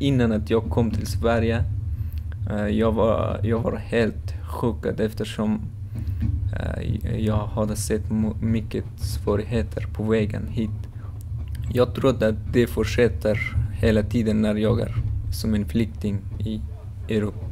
innan att jag kom till Sverige, jag var helt chockad eftersom jag hade sett mycket svårigheter på vägen hit. Jag trodde att det fortsätter hela tiden när jag är som en flykting i Europa.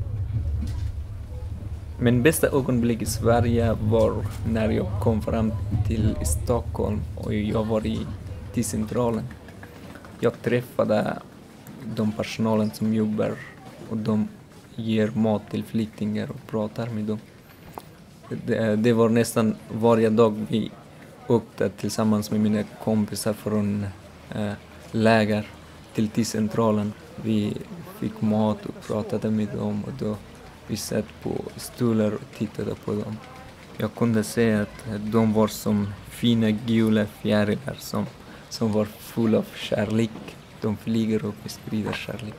Min bästa ögonblick i Sverige var när jag kom fram till Stockholm och jag var i T-centralen. Jag träffade de personalen som jobbar och de ger mat till flyktingar och pratar med dem. Det var nästan varje dag vi åkte tillsammans med mina kompisar från läger till T-centralen. Vi fick mat och pratade med dem och då vi satt på stolar och tittade på dem. Jag kunde se att de var som fina gula fjärilar som var fulla av kärlek. De flyger och sprider kärlek.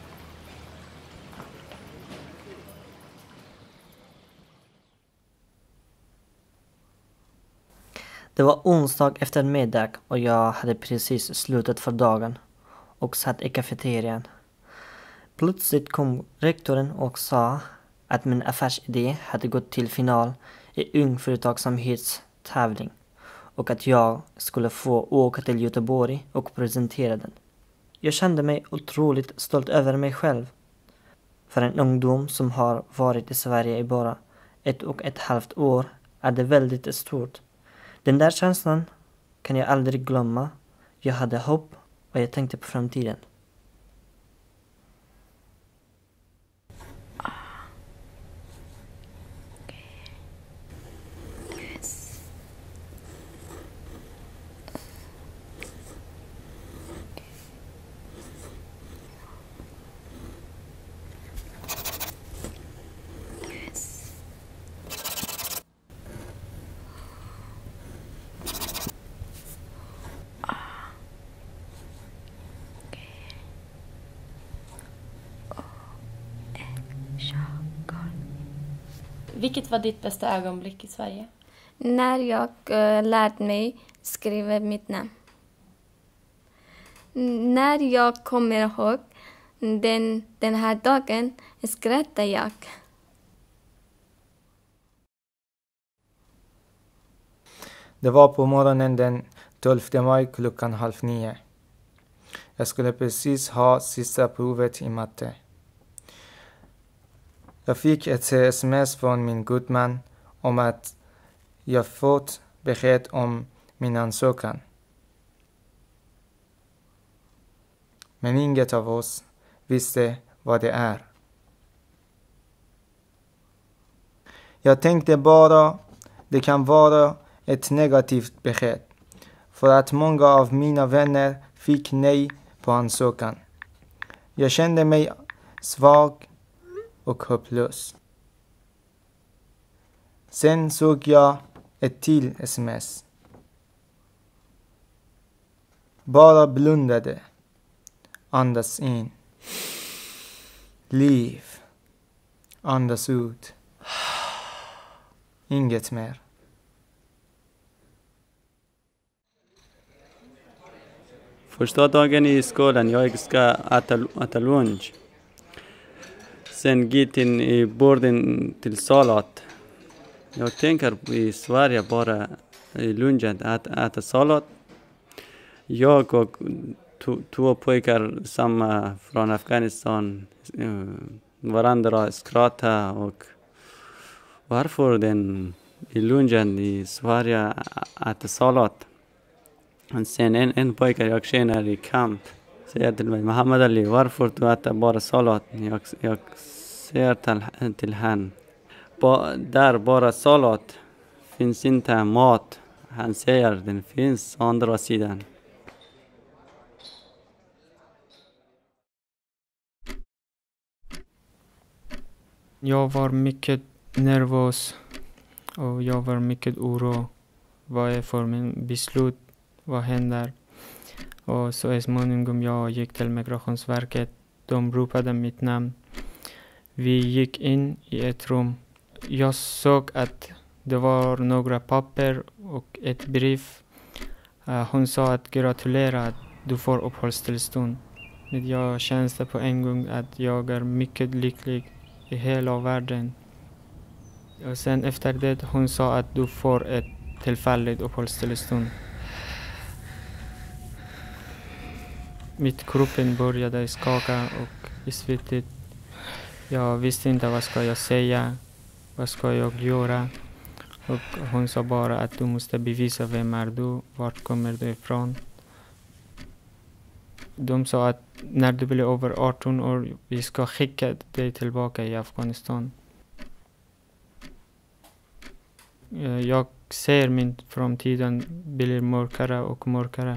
Det var onsdag eftermiddag och jag hade precis slutat för dagen och satt i kafeterian. Plötsligt kom rektorn och sa att min affärsidé hade gått till final i Ung företagsamhetstävling och att jag skulle få åka till Göteborg och presentera den. Jag kände mig otroligt stolt över mig själv. För en ungdom som har varit i Sverige i bara 1,5 år är det väldigt stort. Den där känslan kan jag aldrig glömma. Jag hade hopp och jag tänkte på framtiden. Vilket var ditt bästa ögonblick i Sverige? När jag lärde mig skriva mitt namn. När jag kommer ihåg den här dagen skrattade jag. Det var på morgonen den 12 maj 8:30. Jag skulle precis ha sista provet i matte. Jag fick ett sms från min gudman om att jag fått besked om min ansökan. Men inget av oss visste vad det är. Jag tänkte bara det kan vara ett negativt besked. För att många av mina vänner fick nej på ansökan. Jag kände mig svag och hopplös. Sen såg jag ett till sms. Bara blundade. Andas in. Liv. Andas ut. Inget mer. Första dagen i skolan, jag ska äta lunch. Sen gick in i borden till sallad. Jag tänker i Sverige bara i lunchen att äta sallad. Jag och två pojkar samma från Afghanistan varandra skratta och varför den i lunchen i Sverige äta sallad. Och sen en pojke jag känner i kamp säger till mig, Muhammad Ali, varför du äter bara sallad? Jag säger till han, där bara sallad, finns inte mat. Han säger, den finns å andra sidan. Jag var mycket nervös och jag var mycket orolig. Vad är för min beslut? Vad händer? Och så småningom jag gick till Migrationsverket. De ropade mitt namn. Vi gick in i ett rum. Jag såg att det var några papper och ett brev. Hon sa att gratulera att du får uppehållstillstånd. Men jag kände på en gång att jag är mycket lycklig i hela världen. Och sen efter det hon sa att du får ett tillfälligt uppehållstillstånd. Mitt kroppen började skaka och svettigt. Jag visste inte vad ska jag säga, vad ska jag göra. Och hon sa bara att du måste bevisa vem är du, vart kommer du ifrån. De sa att när du blir över 18 år, vi ska skicka dig tillbaka i Afghanistan. Jag ser min framtiden blir mörkare och mörkare.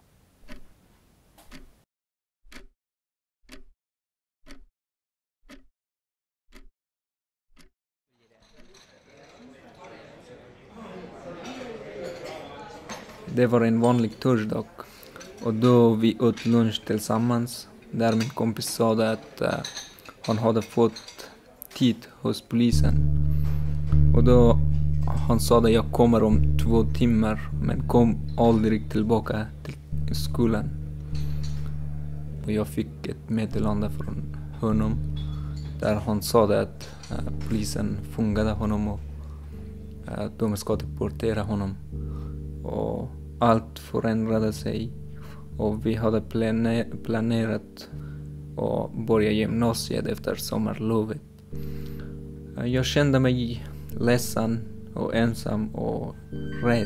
Det var en vanlig torsdag och då vi åt lunch tillsammans där min kompis sa att han hade fått tid hos polisen. Och då han sa att jag kommer om 2 timmar men kom aldrig tillbaka till skolan. Och jag fick ett meddelande från honom där han sa att polisen fångade honom och de ska deportera honom. Och allt förändrade sig och vi hade planerat att börja gymnasiet efter sommarlovet. Jag kände mig ledsen och ensam och rädd.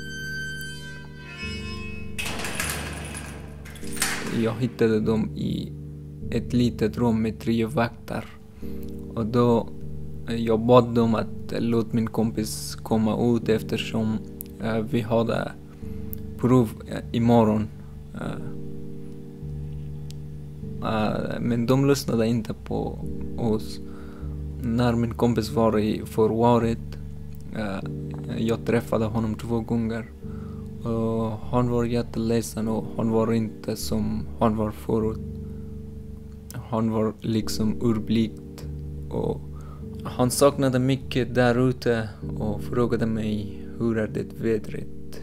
Jag hittade dem i ett litet rum med 3 vakter och då jag bad dem att låta min kompis komma ut eftersom vi hade prov imorgon. Men de lyssnade inte på oss. När min kompis var i förvaret, jag träffade honom 2 gånger. Han var jätteledsen och han var inte som han var förut. Han var liksom urblikt och han saknade mycket där ute och frågade mig hur är det vädret.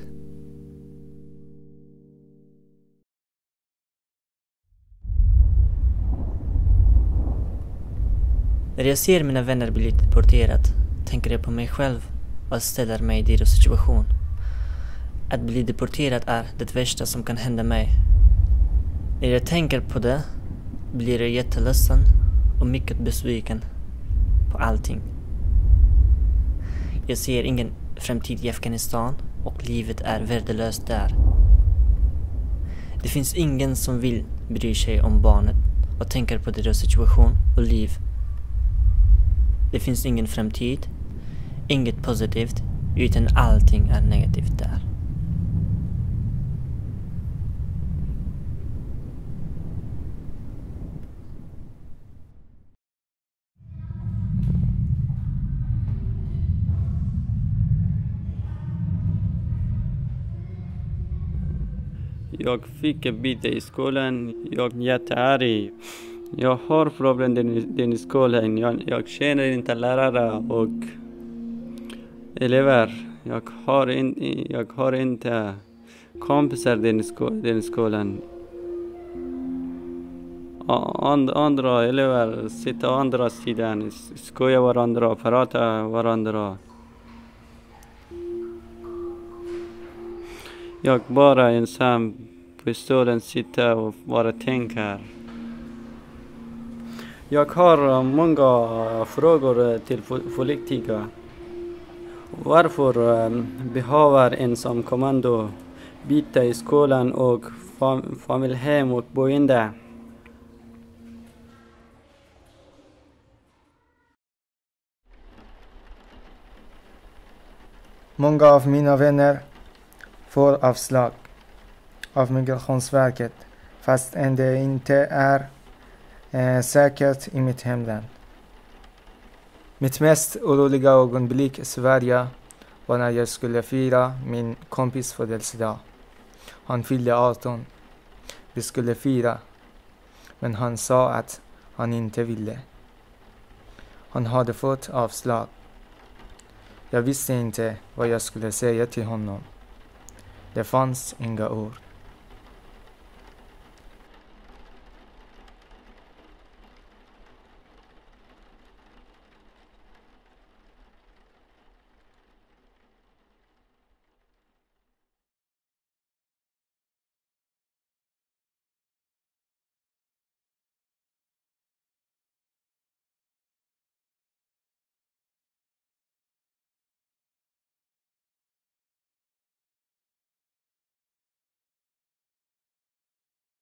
När jag ser mina vänner bli deporterat tänker jag på mig själv och ställer mig i deras situation. Att bli deporterad är det värsta som kan hända mig. När jag tänker på det blir jag jätteledsen och mycket besviken på allting. Jag ser ingen framtid i Afghanistan och livet är värdelöst där. Det finns ingen som vill bry sig om barnet och tänker på deras situation och liv. Det finns ingen framtid, inget positivt, utan allting är negativt där. Jag fick byta i skolan. Jag är jättearg. Jag har problem i skolan. Jag känner inte lärare och elever. Jag har inte kompisar i skolan. Andra elever sitter å andra sidan, skojar varandra, pratar varandra. Jag bara ensam på stolen sitter och bara tänker. Jag har många frågor till politiker. Varför behöver ensamkommando byta i skolan och familjehem och boende? Många av mina vänner får avslag av Migrationsverket fastän det inte är säkert i mitt hemland. Mitt mest oroliga ögonblick i Sverige var när jag skulle fira min kompis födelsedag. Han fyllde 18. Vi skulle fira, men han sa att han inte ville. Han hade fått avslag. Jag visste inte vad jag skulle säga till honom. Det fanns inga ord.